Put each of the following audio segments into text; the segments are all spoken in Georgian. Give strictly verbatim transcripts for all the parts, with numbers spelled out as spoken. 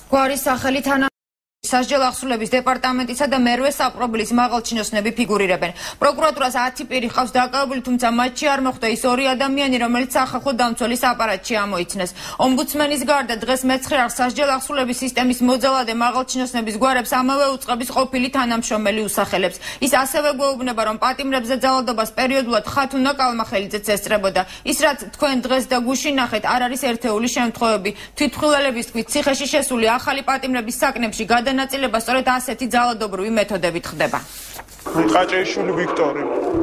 გვარის სახელი თანამშრომლები სასჯელ აღსრულების დეპარტამენტისა და მერვე საპყრობილის მაღალჩინოსნები ფიგურირებენ. პროკურატურას ათი პირი ჰყავს დაკავებული, თუმცა მათში არ მოხვდა ის ორი ადამიანი, რომელიც სახალხო დამცველის აპარატში ამოიცნეს. ომბუდსმენის გარდა დღეს მეცხრე არხს სასჯელ აღსრულების სისტემის მოძალადე მაღალჩინოსნების გვარებს ამავე უწყების ყოფილი თანამშრომელი უსახელებს. ის ასევე გვეუბნება, რომ პატიმრებზე ძალადობას პერიოდულად ხათუნა კალმახელიძეც ესწრებოდა. ის რაც თქვენ დღეს და გუშინ ნახეთ, არ არის ერთეული შემთხვევები. თვითმხილველების თქმით, ციხეში შესული ახალი პატიმრების საკნებში გადანაწილება სწორედ ასეთი ძალადობრივი მეთოდებით ხდება. ყაჭეიშვილი ვიქტორი.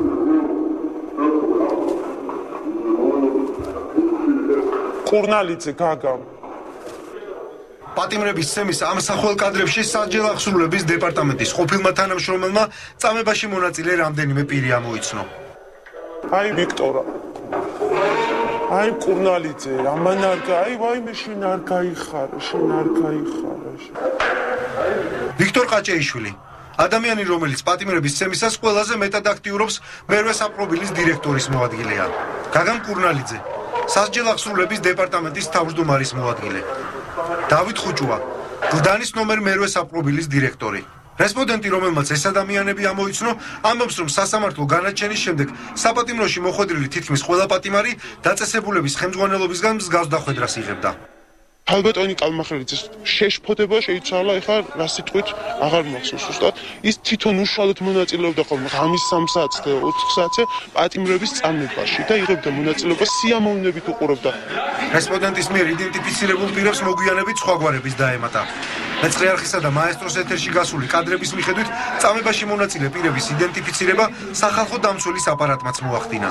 კურნალიძე გაგამ. პატიმრების სემის ამ სახელ კადრებში სასჯელ აღსრულების დეპარტამენტის ყოფილმა თანამშრომელმა წამებაში მონაწილე რამდენიმე პირი ამოიცნო. აი ვიქტორა. აი კურნალიძე, ამან არ აი ვაიმე შენ არ გაიხარე, შენ არ გაიხარე. ვიქტორ ყაჭეიშვილი, ადამიანი, რომელიც პატიმრების სემისას ყველაზე მეტად აქტიურობს მერვე საპყრობილის დირექტორის მოადგილეა. გაგამ კურნალიძე, სასჯელ აღსრულების დეპარტამენტის თავმჯდომარის მოადგილე. დავით ხუჭუა, გლდანის ნომერ მერვე საპყრობილის დირექტორი. რესპონდენტი, რომელმაც ეს ადამიანები ამოიცნო, ამბობს, რომ სასამართლო განაჩენის შემდეგ საპატიმროში მოხვედრილი თითქმის ყველა პატიმარი დაწესებულების ხელმძღვანელობისგან მსგავს დახვედრას იღებდა. ალბატონი კალმახელიძის შეშფოთება შეიცვალა, ეხლა რა სიტყვით აღარ მახსოვს ზუსტად. ის თვითონ უშუალოდ მონაწილეობდა ხოლმე ღამის სამ საათს და ოთხ საათზე პატიმრების წამებაში და იღებდა მონაწილეობას სიამოვნებით უყურებდა. რესპონდენტის მიერ იდენტიფიცირებულ პირებს მოგვიანებით სხვაგვარების დაემატა. მეცხრე არხისა და მაესტროს ეთერში გასული კადრების მიხედვით წამებაში მონაწილე პირების იდენტიფიცირება სახალხო დამცველის აპარატმაც მოახდინა.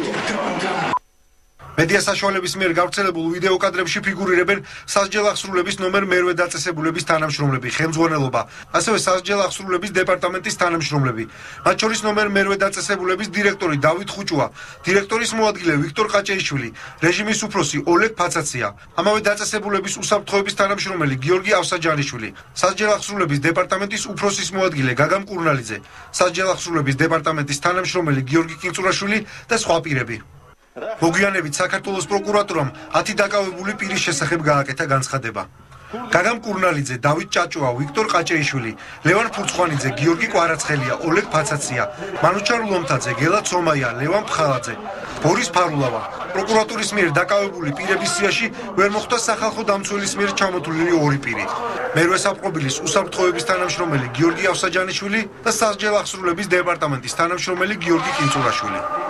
მედია საშუალების მიერ გავრცელებულ ვიდეო კადრებში ფიგურირებენ სასჯელ აღსრულების ნომერ მერვე დაწესებულების თანამშრომლები, ხელმძღვანელობა, ასევე სასჯელ აღსრულების დეპარტამენტის თანამშრომლები. მათ შორის ნომერ მერვე დაწესებულების დირექტორი დავით ხუჭუა, დირექტორის მოადგილე ვიქტორ ყაჭეიშვილი, რეჟიმის უფროსი ოლეგ ფაცაცია, ამავე დაწესებულების უსაფრთხოების თანამშრომელი გიორგი ავსაჯანიშვილი, სასჯელ აღსრულების დეპარტამენტის უფროსის მოადგილე გაგამ კურნალიძე, სასჯელ აღსრულების დეპარტამენტის თანამშრომელი გიორგი კინწურაშვილი და სხვა პირები. მოგვიანებით საქართველოს პროკურატურამ ათი დაკავებული პირის შესახებ გააკეთა განცხადება. გაგამ კურნალიძე, დავით ჭაჭუა, ვიქტორ ყაჭეიშვილი, ლევან ფურცხვანიძე, გიორგი კვარაცხელია, ოლეგ ფაცაცია, მანუჩარ ლომთაძე, გელა ცომაია, ლევან ფხალაძე, ბორის ფარულავა. პროკურატურის მიერ დაკავებული პირების სიაში ვერ მოხვდა სახალხო დამცველის მიერ ჩამოთვლილი ორი პირი. მერვე საპყრობილის უსაფრთხოების თანამშრომელი გიორგი ავსაჯანიშვილი და სასჯელ აღსრულების დეპარტამენტის თანამშრომელი გიორგი კინწურაშვილი.